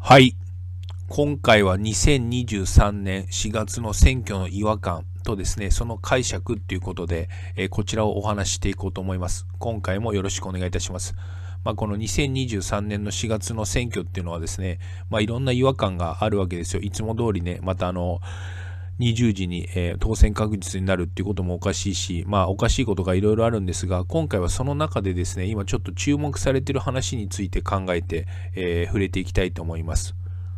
はい。今回は2023年4月の選挙の違和感とですね、その解釈っていうことで、こちらをお話ししていこうと思います。今回もよろしくお願いいたします。この2023年の4月の選挙っていうのはですね、いろんな違和感があるわけですよ。いつも通りね、また20時に、当選確実になるっていうこともおかしいし、おかしいことがいろいろあるんですが、今回はその中でですね、今ちょっと注目されている話について考えて、触れていきたいと思います。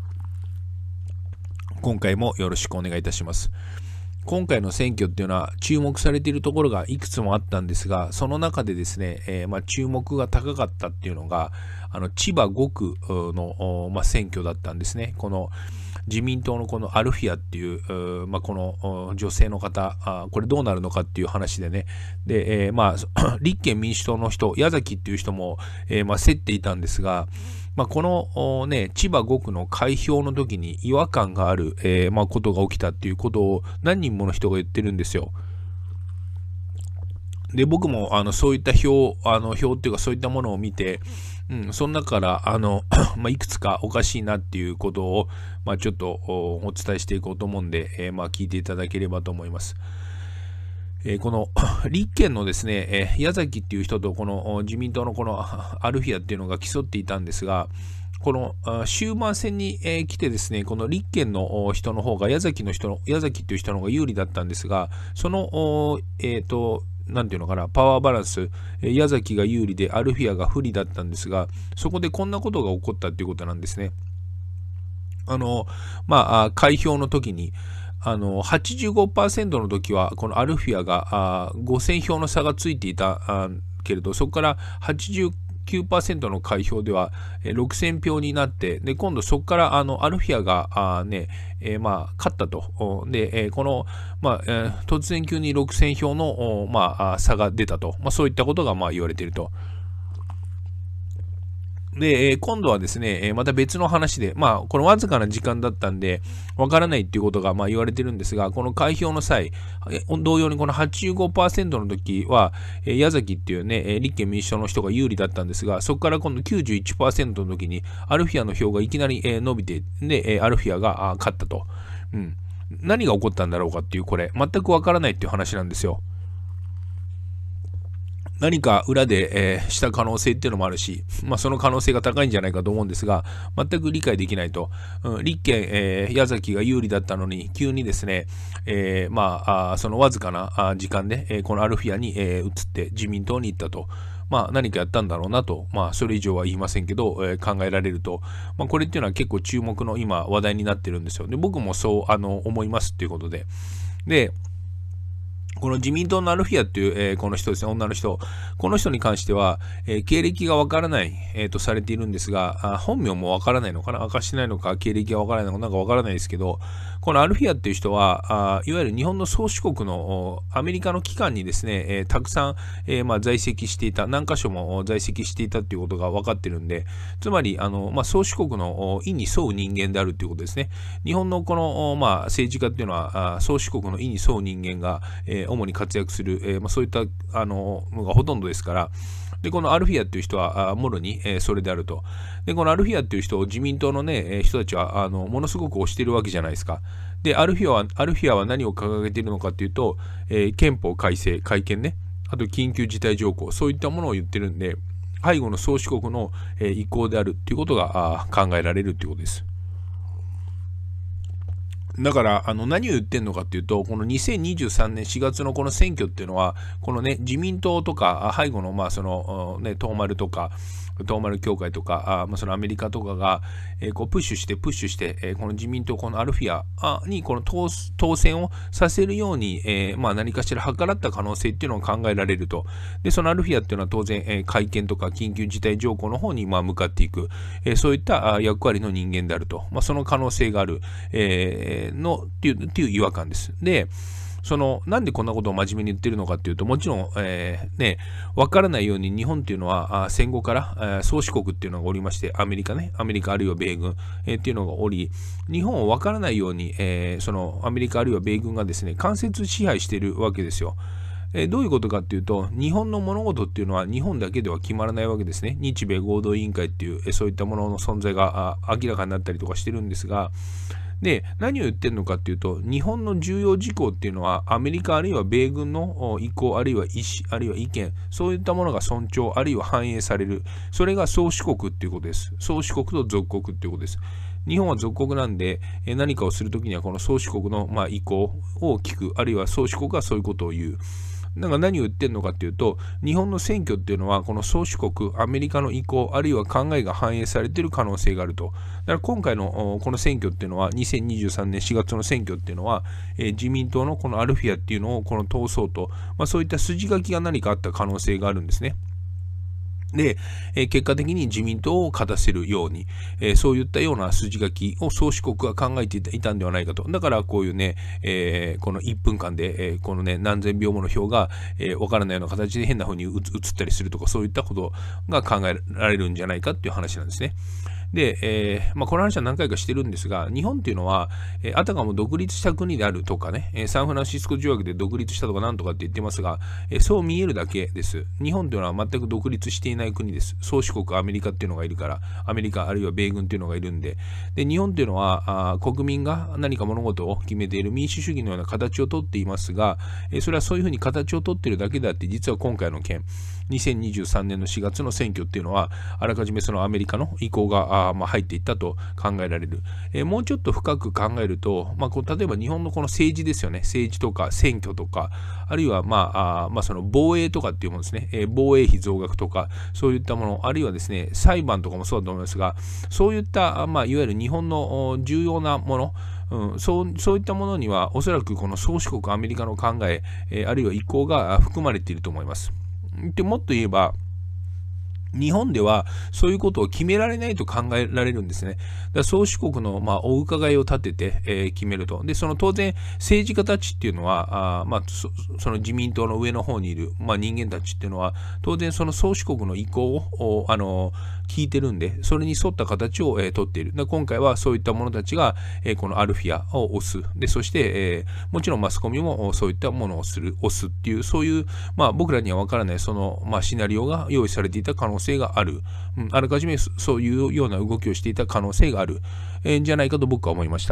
今回もよろしくお願いいたします。今回の選挙っていうのは注目されているところがいくつもあったんですが、その中でですね、注目が高かったっていうのが、千葉5区の、選挙だったんですね。この自民党のこのアルフィアっていう、この女性の方、これどうなるのかっていう話でね、で、立憲民主党の人、矢崎っていう人も、競っていたんですが、このね、千葉5区の開票の時に違和感がある、ことが起きたっていうことを何人もの人が言ってるんですよ。で、僕もそういった表っていうかそういったものを見て、その中からいくつかおかしいなっていうことを、ちょっとお伝えしていこうと思うんで、聞いていただければと思います。この立憲のですね、矢崎っていう人とこの自民党のこのアルフィアっていうのが競っていたんですが、この終盤戦に来てですね、この立憲の人の方が矢崎っていう人の方が有利だったんですが、そのなんていうのかな、パワーバランス、矢崎が有利でアルフィアが不利だったんですが、そこでこんなことが起こったっていうことなんですね。開票の時に、85% の時は、このアルフィアが5000票の差がついていたけれど、そこから89% の開票では6000票になって、で、今度そこからアルフィアが勝ったと。で、この、突然急に6000票の差が出たと。そういったことが言われていると。で、今度はですね、また別の話で、このわずかな時間だったんで、わからないっていうことが言われてるんですが、この開票の際、同様にこの 85% の時は、矢崎っていうね、立憲民主党の人が有利だったんですが、そこから今度 91% の時に、アルフィアの票がいきなり伸びて、で、アルフィアが勝ったと。何が起こったんだろうかっていう、これ、全くわからないっていう話なんですよ。何か裏で、した可能性っていうのもあるし、その可能性が高いんじゃないかと思うんですが、全く理解できないと。立憲、矢崎が有利だったのに、急にですね、そのわずかな時間で、このアルフィアに、移って自民党に行ったと。何かやったんだろうなと、それ以上は言いませんけど、考えられると、これっていうのは結構注目の今話題になってるんですよ。で、僕もそう思いますっていうことで。で、この自民党のアルフィアっていう、この人ですね、女の人。この人に関しては、経歴がわからない、とされているんですが、本名もわからないのかな、明かしてないのか、経歴がわからないのか、なんかわからないですけど、このアルフィアっていう人は、いわゆる日本の宗主国のアメリカの機関にですね、たくさん、在籍していた、何箇所も在籍していたっていうことが分かってるんで、つまり、宗主国の意に沿う人間であるっていうことですね。日本のこの、政治家っていうのは、宗主国の意に沿う人間が、主に活躍する、そういったのがほとんどですから、で、このアルフィアっていう人は、もろに、それであると。で、このアルフィアっていう人を自民党のね、人たちは、ものすごく推しているわけじゃないですか。で、アルフィアは何を掲げているのかっていうと、憲法改正、改憲ね、あと緊急事態条項、そういったものを言ってるんで、背後の宗主国の、意向であるっていうことが考えられるっていうことです。だから、何を言ってんのかっていうと、この2023年4月のこの選挙っていうのは、このね、自民党とか、背後の、東丸とか、東丸協会とか、そのアメリカとかが、こうプッシュして、この自民党、このアルフィアにこの当選をさせるように、何かしら計らった可能性っていうのを考えられると。で、そのアルフィアっていうのは当然、会見とか緊急事態条項の方に向かっていく、そういった役割の人間であると。その可能性がある、っていう違和感です。で、なんでこんなことを真面目に言ってるのかっていうと、もちろん、わからないように日本っていうのは、戦後から、宗主国っていうのがおりまして、アメリカあるいは米軍、っていうのがおり、日本をわからないように、アメリカあるいは米軍がですね、間接支配しているわけですよ。 どういうことかっていうと、日本の物事っていうのは日本だけでは決まらないわけですね。日米合同委員会っていう、そういったものの存在が明らかになったりとかしてるんですが、で、何を言ってるのかっていうと、日本の重要事項っていうのは、アメリカあるいは米軍の意向、あるいは意思、あるいは意見、そういったものが尊重、あるいは反映される。それが宗主国っていうことです。宗主国と属国っていうことです。日本は属国なんで、何かをするときにはこの宗主国の意向を聞く、あるいは宗主国がそういうことを言う。だから何を言ってるのかっていうと、日本の選挙っていうのは、この宗主国、アメリカの意向、あるいは考えが反映されている可能性があると。だから今回のこの選挙っていうのは、2023年4月の選挙っていうのは、自民党のこのアルフィアっていうのをこの通そうと、そういった筋書きが何かあった可能性があるんですね。で、結果的に自民党を勝たせるように、そういったような筋書きを宗主国が考えていたんではないかと。だからこういうね、この1分間で、このね、何千票もの票が、わからないような形で変な風に映ったりするとか、そういったことが考えられるんじゃないかっていう話なんですね。で、この話は何回かしてるんですが、日本っていうのは、あたかも独立した国であるとかね、サンフランシスコ条約で独立したとかなんとかって言ってますが、そう見えるだけです。日本というのは全く独立していない国です。宗主国アメリカっていうのがいるから、アメリカあるいは米軍っていうのがいるんで、で日本っていうのは国民が何か物事を決めている民主主義のような形をとっていますが、それはそういうふうに形をとっているだけであって、実は今回の件、2023年の4月の選挙っていうのは、あらかじめそのアメリカの意向が入っていったと考えられる。もうちょっと深く考えると、例えば日本のこの政治ですよね。政治とか選挙とか、あるいはその防衛とかっていうものですね。防衛費増額とか、そういったもの、あるいはですね、裁判とかもそうだと思いますが、そういった、いわゆる日本の重要なもの、そういったものには、おそらくこの宗主国アメリカの考え、あるいは意向が含まれていると思います。でもっと言えば、日本ではそういうことを決められないと考えられるんですね。だから宗主国のお伺いを立てて、決めると。で、その当然政治家たちっていうのは、その自民党の上の方にいる、人間たちっていうのは、当然その宗主国の意向を聞いてるんで、それに沿った形を、取っている。で今回はそういった者たちが、このアルフィアを押す。で、そして、もちろんマスコミもそういったものを押すっていう、そういう、僕らには分からないその、シナリオが用意されていた可能性がある。あらかじめそういうような動きをしていた可能性がある。じゃないかと僕は思いました。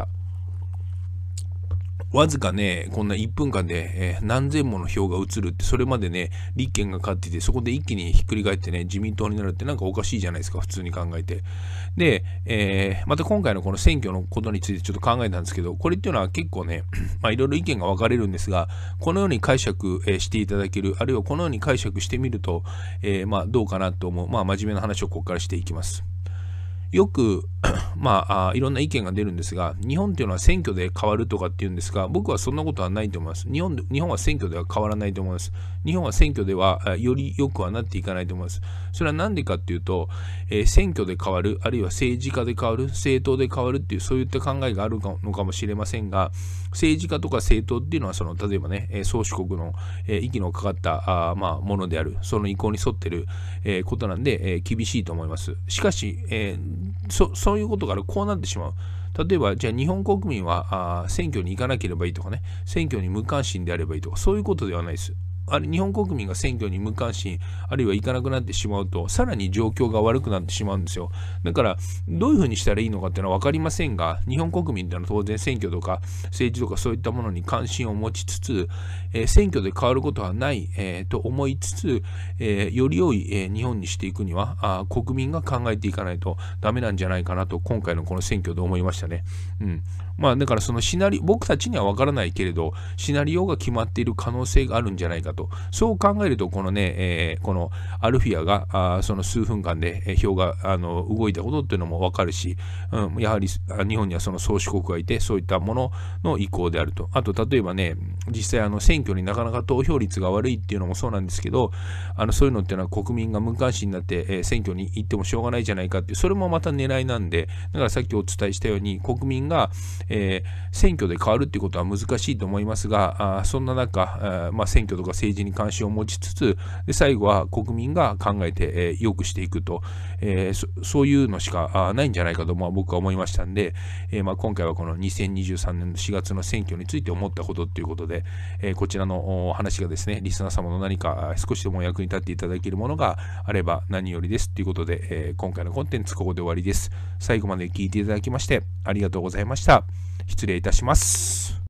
わずかね、こんな1分間で、何千もの票が移るって、それまでね、立憲が勝ってて、そこで一気にひっくり返ってね、自民党になるってなんかおかしいじゃないですか、普通に考えて。で、また今回のこの選挙のことについてちょっと考えたんですけど、これっていうのは結構ね、いろいろ意見が分かれるんですが、このように解釈していただける、あるいはこのように解釈してみると、どうかなと思う、真面目な話をここからしていきます。よくいろんな意見が出るんですが、日本っていうのは選挙で変わるとかっていうんですが、僕はそんなことはないと思います。日本は選挙では変わらないと思います。日本は選挙ではより良くはなっていかないと思います。それは何でかっていうと、選挙で変わる、あるいは政治家で変わる、政党で変わるっていう、そういった考えがあるのかもしれませんが、政治家とか政党っていうのは、例えばね、宗主国の息のかかったものである、その意向に沿っていることなんで、厳しいと思います。しかし、そういうことからこうなってしまう。例えば、じゃあ日本国民は選挙に行かなければいいとかね、選挙に無関心であればいいとか、そういうことではないです。日本国民が選挙に無関心、あるいは行かなくなってしまうと、さらに状況が悪くなってしまうんですよ。だから、どういうふうにしたらいいのかっていうのは分かりませんが、日本国民っていうのは当然選挙とか政治とかそういったものに関心を持ちつつ、選挙で変わることはない、と思いつつ、より良い、日本にしていくには国民が考えていかないとダメなんじゃないかなと、今回のこの選挙で思いましたね。だからその僕たちには分からないけれど、シナリオが決まっている可能性があるんじゃないかと。そう考えると、このね、このアルフィアがその数分間で票が動いたことっていうのも分かるし、やはり日本にはその宗主国がいて、そういったものの意向であると。あと、例えばね、実際選挙になかなか投票率が悪いっていうのもそうなんですけど、そういうのっていうのは国民が無関心になって、選挙に行ってもしょうがないじゃないかっていう、それもまた狙いなんで、だからさっきお伝えしたように、国民が選挙で変わるっていうことは難しいと思いますが、そんな中、選挙とか政治に関心を持ちつつ、で最後は国民が考えて、良くしていくと、そういうのしかないんじゃないかと、僕は思いましたんで、今回はこの2023年の4月の選挙について思ったことということで、こちらの話がですね、リスナー様の何か少しでも役に立っていただけるものがあれば何よりですということで、今回のコンテンツここで終わりです。最後まで聞いていただきましてありがとうございました。失礼いたします。